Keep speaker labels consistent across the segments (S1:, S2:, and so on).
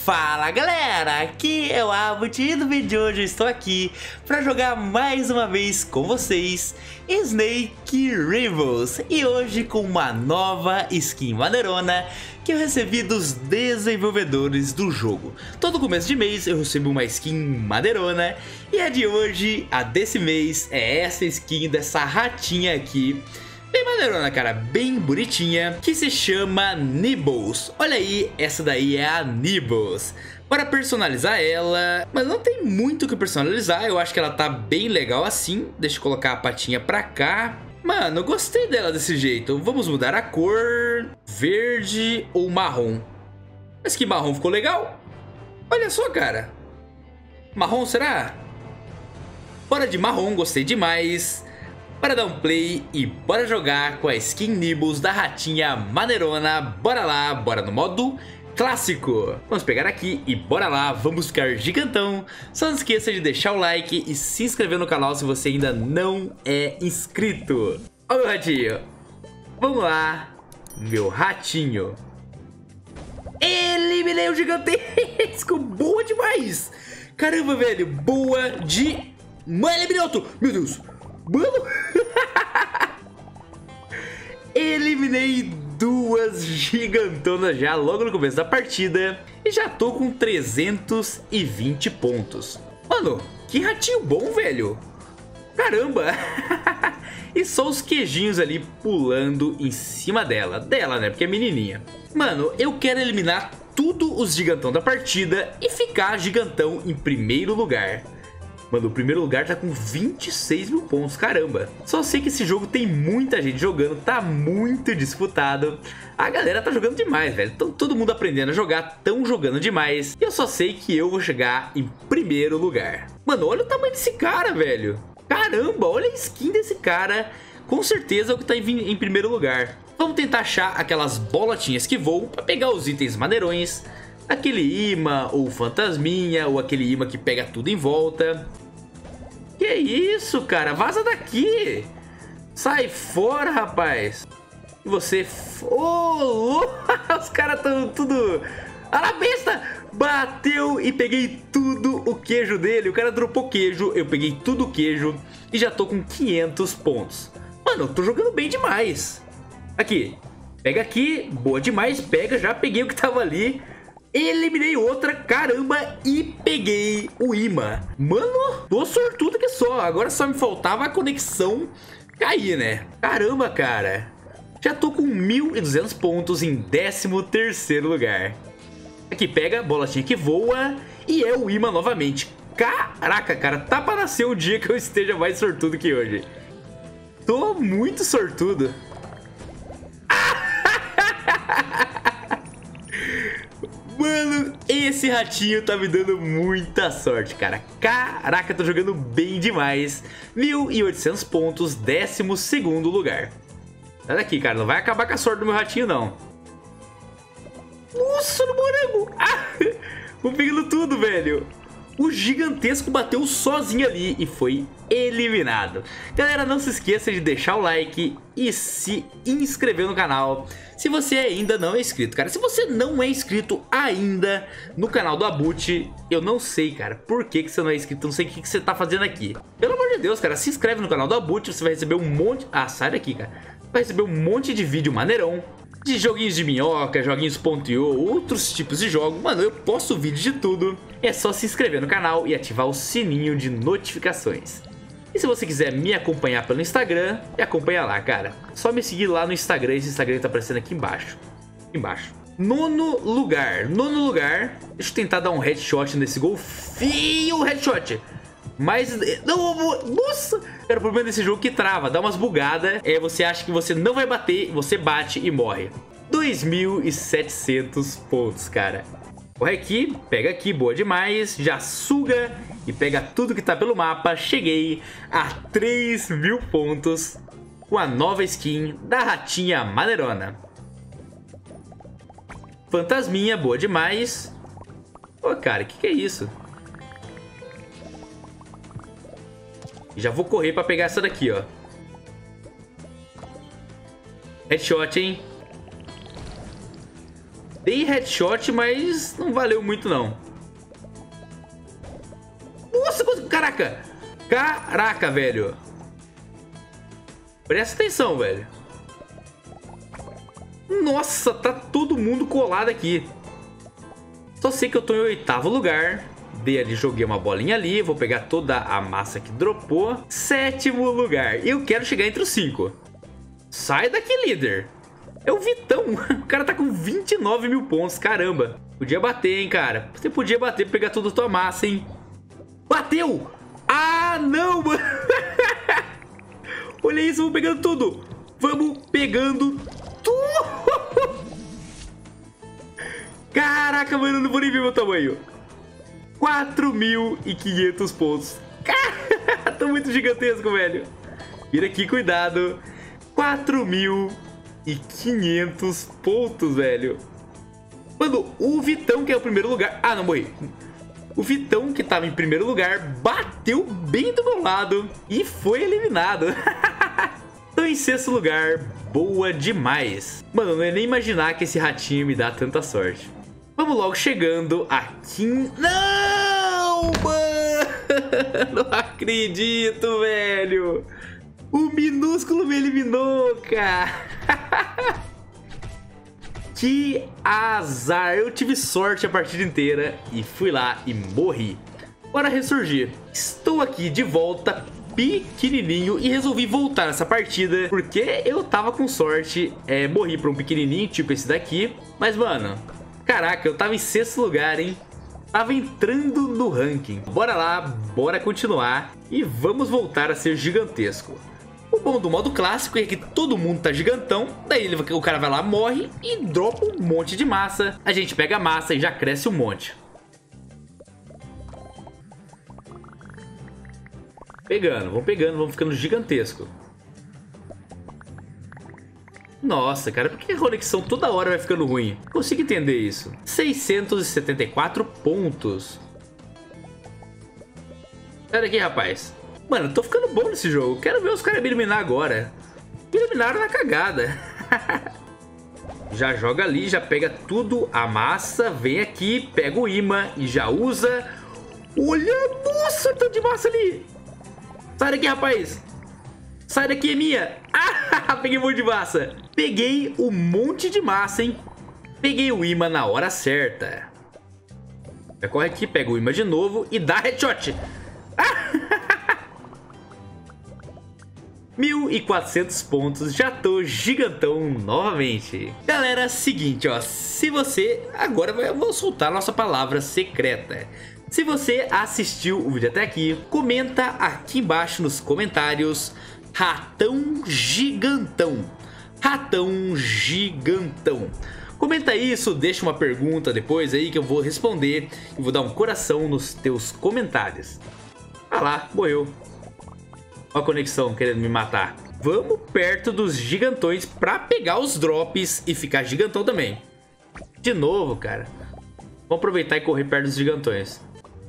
S1: Fala galera, aqui é o Abut e no vídeo de hoje eu estou aqui para jogar mais uma vez com vocês Snake Rivals. E hoje com uma nova skin maneirona que eu recebi dos desenvolvedores do jogo. Todo começo de mês eu recebo uma skin maneirona e a de hoje, a desse mês, é essa skin dessa ratinha aqui. Bem maneirona, cara, bem bonitinha, que se chama Nibbles. Olha aí, essa daí é a Nibbles. Para personalizar ela, mas não tem muito o que personalizar, eu acho que ela tá bem legal assim. Deixa eu colocar a patinha pra cá. Mano, eu gostei dela desse jeito. Vamos mudar a cor, verde ou marrom. Mas que marrom ficou legal. Olha só, cara. Marrom será? Bora de marrom, gostei demais. Bora dar um play e bora jogar com a skin Nibbles da ratinha maneirona. Bora lá, bora no modo clássico. Vamos pegar aqui e bora lá, vamos ficar gigantão. Só não esqueça de deixar o like e se inscrever no canal se você ainda não é inscrito. Ó meu ratinho, vamos lá, meu ratinho. Eliminei o gigantesco, boa demais. Caramba, velho, boa de... Mano, eliminei outro, meu Deus. Mano, eliminei duas gigantonas já logo no começo da partida e já tô com 320 pontos. Mano, que ratinho bom, velho. Caramba. E só os queijinhos ali pulando em cima dela, né, porque é menininha. Mano, eu quero eliminar tudo os gigantão da partida e ficar gigantão em primeiro lugar. Mano, o primeiro lugar tá com 26 mil pontos, caramba. Só sei que esse jogo tem muita gente jogando, tá muito disputado. A galera tá jogando demais, velho. Então todo mundo aprendendo a jogar, tão jogando demais. E eu só sei que eu vou chegar em primeiro lugar. Mano, olha o tamanho desse cara, velho. Caramba, olha a skin desse cara. Com certeza é o que tá em primeiro lugar. Vamos tentar achar aquelas bolotinhas que voam pra pegar os itens maneirões. Aquele imã ou fantasminha, ou aquele imã que pega tudo em volta. Que isso, cara? Vaza daqui! Sai fora, rapaz! E você... Oh, os caras estão tudo... Ah, na besta! Bateu e peguei tudo o queijo dele. O cara dropou queijo, eu peguei tudo o queijo e já tô com 500 pontos. Mano, eu tô jogando bem demais. Aqui, pega aqui, boa demais, pega, já peguei o que tava ali. Eliminei outra, caramba, e peguei o imã. Mano, tô sortudo que só. Agora só me faltava a conexão cair, né? Caramba, cara. Já tô com 1.200 pontos em 13º lugar. Aqui, pega, bolotinha que voa. E é o imã novamente. Caraca, cara, tá pra nascer um dia que eu esteja mais sortudo que hoje. Tô muito sortudo. Mano, esse ratinho tá me dando muita sorte, cara. Caraca, tô jogando bem demais. 1.800 pontos, 12º lugar. Sai daqui, cara, não vai acabar com a sorte do meu ratinho, não. Nossa, no morango. Vou pegando tudo, velho. O gigantesco bateu sozinho ali e foi eliminado. Galera, não se esqueça de deixar o like e se inscrever no canal se você ainda não é inscrito, cara. Se você não é inscrito ainda no canal do Abut, eu não sei, cara, por que você não é inscrito, não sei o que você tá fazendo aqui. Pelo amor de Deus, cara, se inscreve no canal do Abut, você vai receber um monte... Ah, sai daqui, cara. Vai receber um monte de vídeo maneirão. De joguinhos de minhoca, joguinhos.io, outros tipos de jogos. Mano, eu posto vídeo de tudo. É só se inscrever no canal e ativar o sininho de notificações. E se você quiser me acompanhar pelo Instagram, me acompanha lá, cara. Só me seguir lá no Instagram, esse Instagram tá aparecendo aqui embaixo. Nono lugar. Deixa eu tentar dar um headshot nesse golfinho. Headshot. Mas... Não, nossa! Cara, o problema desse jogo é que trava, dá umas bugadas. Você acha que você não vai bater, você bate e morre. 2.700 pontos, cara. Corre aqui, pega aqui, boa demais. Já suga e pega tudo que tá pelo mapa. Cheguei a 3.000 pontos com a nova skin da ratinha maneirona. Fantasminha, boa demais. Pô, cara, que é isso? Já vou correr pra pegar essa daqui, ó. Headshot, hein? Dei headshot, mas não valeu muito, não. Nossa, caraca! Caraca, velho. Presta atenção, velho. Nossa, tá todo mundo colado aqui. Só sei que eu tô em 8º lugar. Dei ali, joguei uma bolinha ali. Vou pegar toda a massa que dropou. 7º lugar. Eu quero chegar entre os 5. Sai daqui, líder. É o Vitão. O cara tá com 29 mil pontos. Caramba. Podia bater, hein, cara. Você podia bater pra pegar toda a tua massa, hein. Bateu! Ah, não, mano. Olha isso, vamos pegando tudo. Vamos pegando tudo. Caraca, mano, eu não vou nem ver meu tamanho. 4.500 pontos. Cara, tô muito gigantesco, velho. Vira aqui, cuidado. 4.500 pontos, velho. Mano, o Vitão, que é o primeiro lugar... Ah, não, morri. O Vitão, que tava em primeiro lugar, bateu bem do meu lado e foi eliminado. Tô em 6º lugar. Boa demais. Mano, não é nem imaginar que esse ratinho me dá tanta sorte. Vamos logo chegando aqui. Não, mano! Não acredito, velho. O minúsculo me eliminou, cara. Que azar. Eu tive sorte a partida inteira e fui lá e morri. Bora ressurgir. Estou aqui de volta, pequenininho, e resolvi voltar nessa partida porque eu tava com sorte. Morri pra um pequenininho, tipo esse daqui. Mas, mano, caraca, eu tava em 6º lugar, hein? Tava entrando no ranking. Bora lá, bora continuar e vamos voltar a ser gigantesco. O bom do modo clássico é que todo mundo tá gigantão. Daí o cara vai lá, morre e dropa um monte de massa. A gente pega a massa e já cresce um monte. Pegando, vamos ficando gigantesco. Nossa, cara, por que a conexão toda hora vai ficando ruim? Não consigo entender isso. 674 pontos. Sai daqui, rapaz. Mano, eu tô ficando bom nesse jogo. Quero ver os caras me eliminar agora. Me eliminaram na cagada. Já joga ali, já pega tudo, a massa. Vem aqui, pega o imã e já usa. Olha, nossa, tanto de massa ali. Sai daqui, rapaz. Sai daqui, é minha. Ah, peguei um monte de massa. Peguei um monte de massa, hein. Peguei o imã na hora certa. Já corre aqui, pega o imã de novo e dá headshot. Ah! 1.400 pontos, já tô gigantão novamente. Galera, seguinte, ó, se você... Agora eu vou soltar a nossa palavra secreta. Se você assistiu o vídeo até aqui, comenta aqui embaixo nos comentários Ratão Gigantão. Ratão Gigantão. Comenta isso, deixa uma pergunta depois aí que eu vou responder e vou dar um coração nos teus comentários. Ah lá, morreu. Olha a conexão querendo me matar. Vamos perto dos gigantões pra pegar os drops e ficar gigantão também. De novo, cara. Vamos aproveitar e correr perto dos gigantões.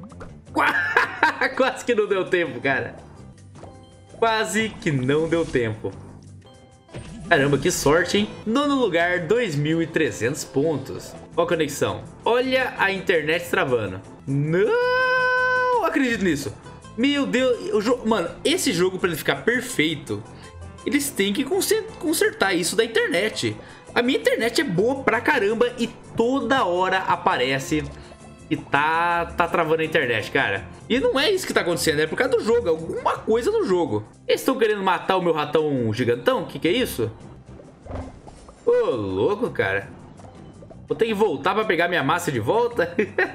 S1: Quase que não deu tempo, cara. Quase que não deu tempo. Caramba, que sorte, hein? 9º lugar, 2.300 pontos. Olha a conexão. Olha a internet travando. Não acredito nisso. Meu Deus, o jogo, mano, esse jogo pra ele ficar perfeito, eles têm que consertar isso da internet. A minha internet é boa pra caramba e toda hora aparece que tá travando a internet, cara. E não é isso que tá acontecendo, é por causa do jogo, alguma coisa no jogo. Eles estão querendo matar o meu ratão gigantão? Que é isso? Ô, louco, cara. Vou ter que voltar pra pegar minha massa de volta.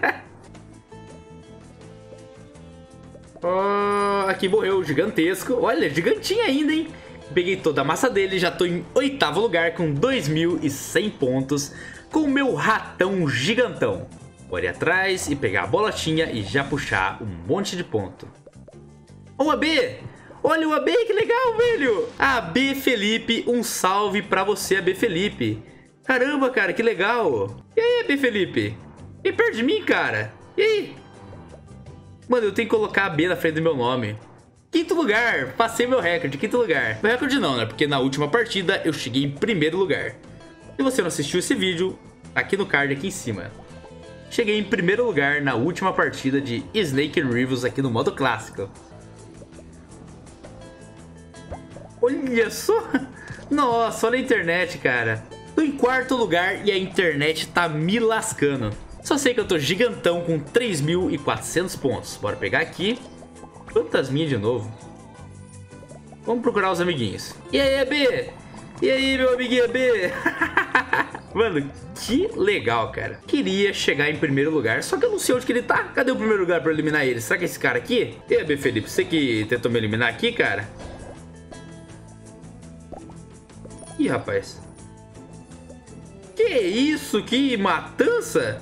S1: Oh, aqui morreu, gigantesco. Olha, gigantinho ainda, hein? Peguei toda a massa dele, já tô em 8º lugar com 2.100 pontos. Com o meu ratão gigantão. Vou ir atrás e pegar a bolotinha e já puxar um monte de ponto. Ó, o AB! Olha o AB, que legal, velho! AB Felipe, um salve pra você, AB Felipe. Caramba, cara, que legal. E aí, AB Felipe? E perto de mim, cara? E aí? Mano, eu tenho que colocar a B na frente do meu nome. 5º lugar, passei meu recorde, 5º lugar. Meu recorde não, né? Porque na última partida eu cheguei em 1º lugar. Se você não assistiu esse vídeo, aqui no card aqui em cima. Cheguei em primeiro lugar na última partida de Snake and Rivals aqui no modo clássico. Olha só! Nossa, olha a internet, cara. Tô em quarto lugar e a internet tá me lascando. Só sei que eu tô gigantão com 3.400 pontos. Bora pegar aqui. Fantasminha de novo. Vamos procurar os amiguinhos. E aí, AB? E aí, meu amiguinho AB? Mano, que legal, cara. Queria chegar em primeiro lugar, só que eu não sei onde que ele tá. Cadê o primeiro lugar pra eliminar ele? Será que é esse cara aqui? E aí, AB Felipe, você que tentou me eliminar aqui, cara? Ih, rapaz. Que isso? Que matança?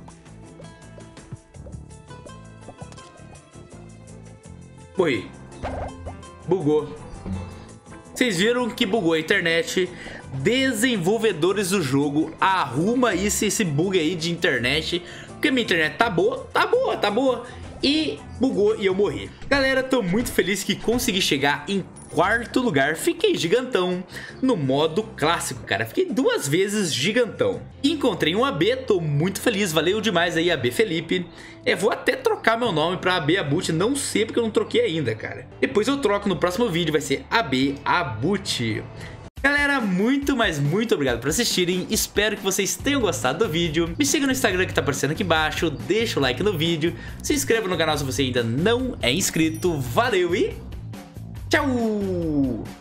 S1: Morri. Bugou. Vocês viram que bugou a internet. Desenvolvedores do jogo, arruma esse bug aí de internet. Porque minha internet tá boa, tá boa. E bugou e eu morri. Galera, tô muito feliz que consegui chegar em quarto lugar. Fiquei gigantão no modo clássico, cara. Fiquei 2 vezes gigantão. Encontrei um AB, tô muito feliz. Valeu demais aí, AB Felipe. Vou até trocar meu nome pra AB Abut. Não sei porque eu não troquei ainda, cara. Depois eu troco no próximo vídeo, vai ser AB Abut. Galera, muito obrigado por assistirem. Espero que vocês tenham gostado do vídeo. Me siga no Instagram que tá aparecendo aqui embaixo. Deixa o like no vídeo. Se inscreva no canal se você ainda não é inscrito. Valeu e tchau!